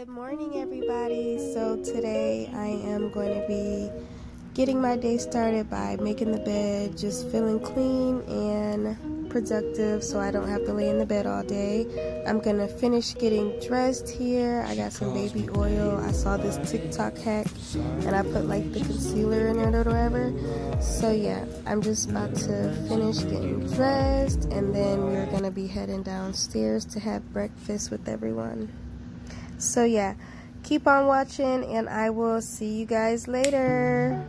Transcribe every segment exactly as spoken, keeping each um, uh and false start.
Good morning, everybody. So today I am going to be getting my day started by making the bed, just feeling clean and productive so I don't have to lay in the bed all day. I'm gonna finish getting dressed here. I got some baby oil. I saw this TikTok hack and I put like the concealer in it or whatever. So yeah, I'm just about to finish getting dressed and then we're gonna be heading downstairs to have breakfast with everyone. So yeah, keep on watching and I will see you guys later.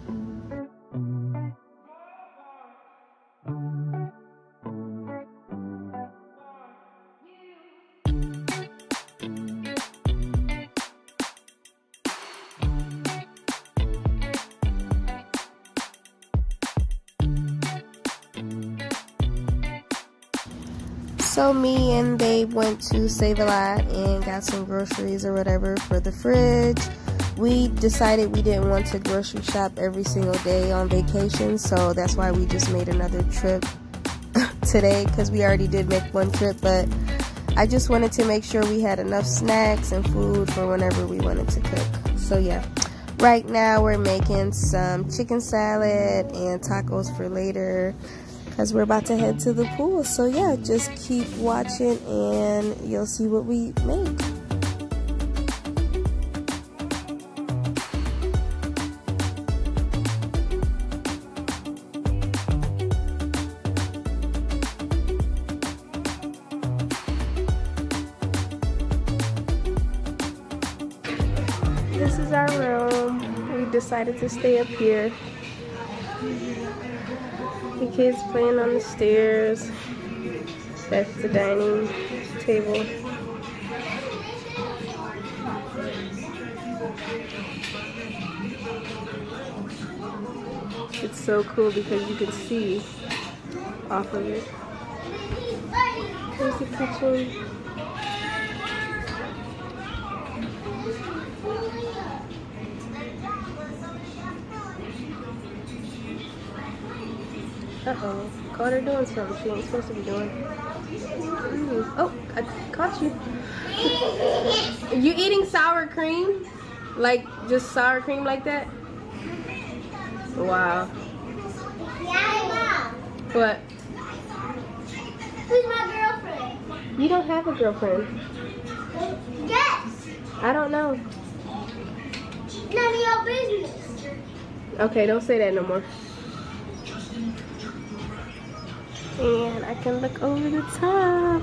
So me and Babe went to Save a Lot and got some groceries or whatever for the fridge. We decided we didn't want to grocery shop every single day on vacation, so that's why we just made another trip today, because we already did make one trip, but I just wanted to make sure we had enough snacks and food for whenever we wanted to cook. So yeah, right now we're making some chicken salad and tacos for later, because we're about to head to the pool. So yeah, just keep watching and you'll see what we make. This is our room. We decided to stay up here. The kids playing on the stairs. That's the dining table. It's so cool because you can see off of it. There's the kitchen. Uh-oh, caught her doing something she ain't supposed to be doing. Mm. Oh, I caught you. You eating sour cream? Like, just sour cream like that? Wow. What? Who's my girlfriend? You don't have a girlfriend. Yes. I don't know. None of your business. Okay, don't say that no more. And I can look over the top.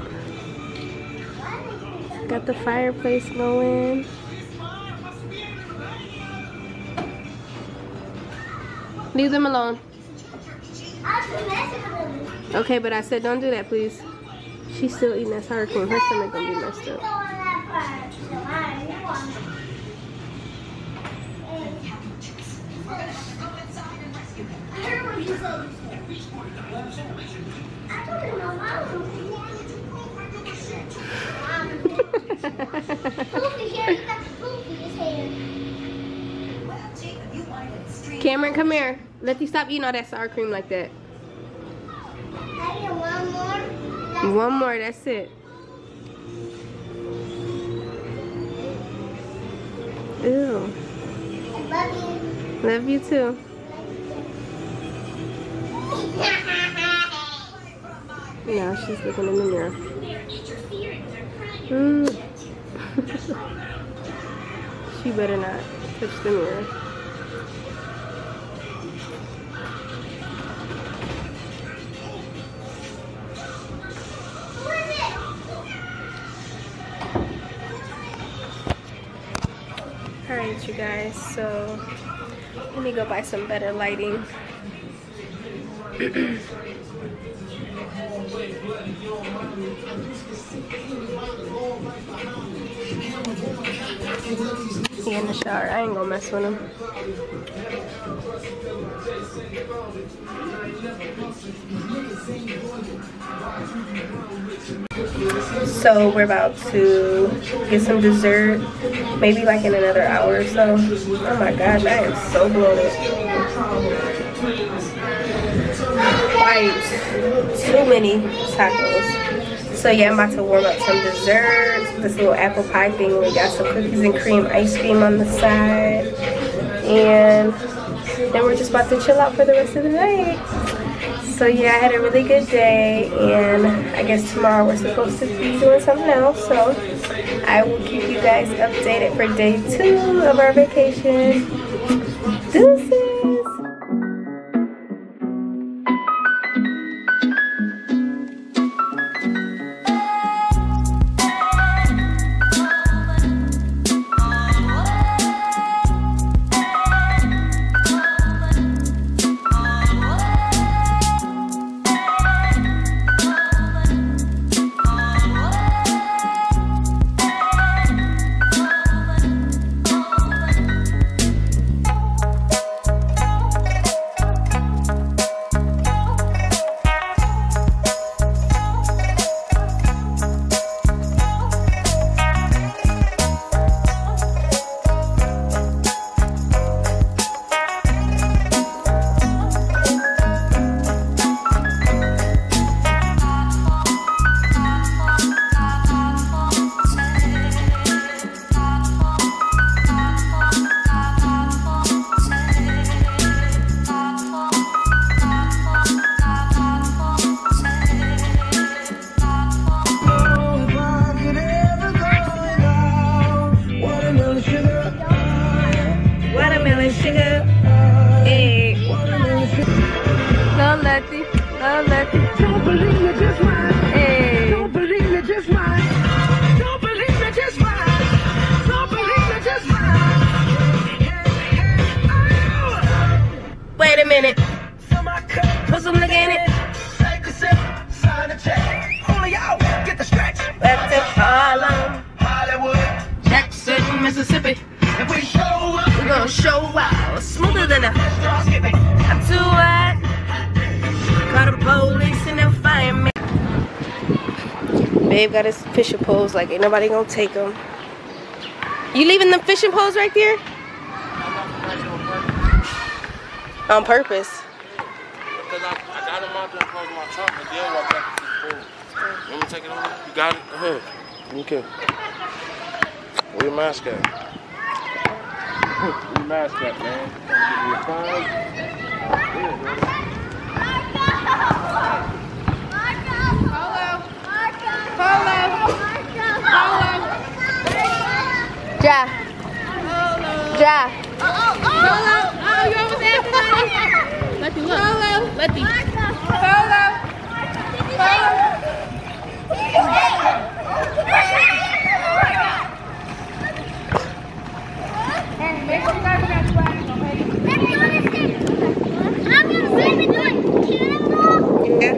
Got the fireplace going. Leave them alone. Okay, but I said don't do that, please. She's still eating that sour cream. Her stomach gonna be messed up. Cameron, come here. Let you stop eating all that sour cream like that. One more. One more, that's it. Ew. Love you. Love you too. Now she's looking in the mirror. Mm. She better not touch the mirror. Alright, you guys, so let me go buy some better lighting. He in the shower. I ain't gonna mess with him. So we're about to get some dessert, maybe like in another hour or so. Oh my gosh, I am so bloated. Like, too many tacos. So yeah, I'm about to warm up some desserts. This little apple pie thing. We got some cookies and cream ice cream on the side. And then we're just about to chill out for the rest of the night. So yeah, I had a really good day, and I guess tomorrow we're supposed to be doing something else. So I will keep you guys updated for day two of our vacation. Deuces! Wait a minute. Put some look in it. Get the stretch. Back to Harlem, Hollywood, Jackson, Mississippi. If we show up, we're gonna show out. Smoother than a I'm too hot. Call the police and they'll find me. Babe got his fishing poles like ain't nobody gonna take them. You leaving the fishing poles right there? On purpose. Because I, I got them out there and closed my truck and then walk back to the pool. You want me to take it over? You got it? Ahead. Okay. Where your mask at? Where your mask at, man? Give me a five. Ja. Ja. Polo. Oh, you almost after that. Letty, look. Polo. Letty. Polo. Polo. And make sure you guys got swag, okay? I'm gonna say we doing cannonball. Yeah.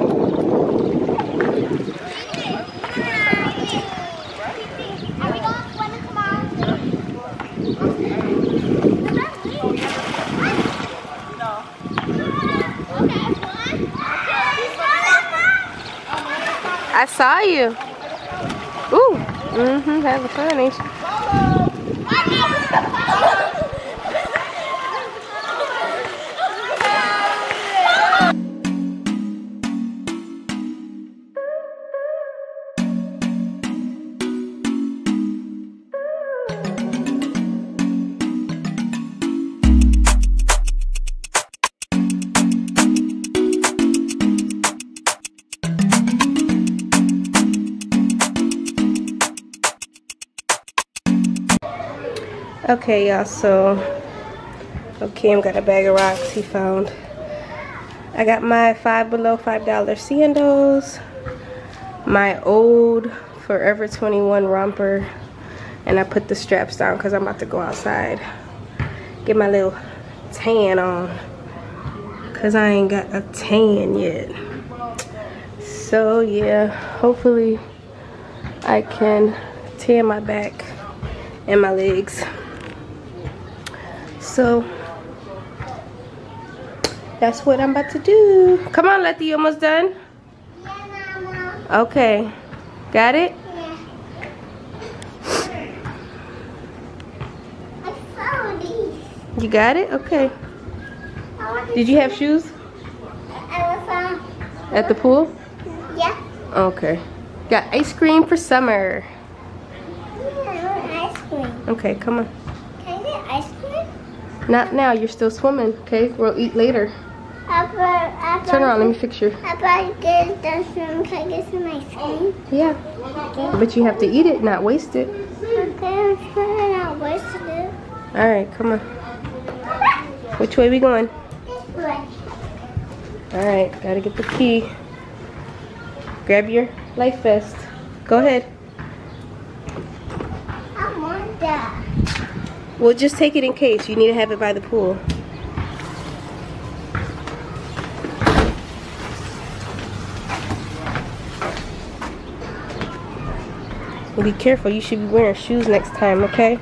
Are we going to win tomorrow? I saw you. Ooh. Mm-hmm. Having fun, ain't you? Okay, y'all, so okay, I've got a bag of rocks he found. I got my five below five dollar sandals, my old Forever twenty-one romper, and I put the straps down because I'm about to go outside, get my little tan on, because I ain't got a tan yet. So yeah, hopefully I can tan my back and my legs. So that's what I'm about to do. Come on, Letty, you almost done? Yeah, Mama. Okay. Got it? Yeah. I found these. You got it? Okay. I want to Did you have shoes I found. at the pool? Yeah. Okay. Got ice cream for summer. Yeah, I want ice cream. Okay, come on. Can I get ice cream? Not now, you're still swimming, okay? We'll eat later. After, after, Turn around, let me fix your... After I get done swimming, can I get some ice cream? Yeah. But you have to eat it, not waste it. Okay, I'm trying not wasting it. Alright, come on. Which way we going? This way. Alright, gotta get the key. Grab your life vest. Go ahead. I want that. We'll just take it in case. You need to have it by the pool. Be careful, you should be wearing shoes next time, okay?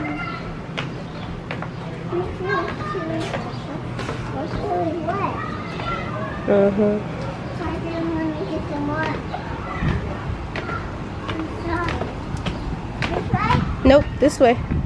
It's really wet. Uh-huh. So I didn't want to get them wet. Inside. This way? Nope, this way.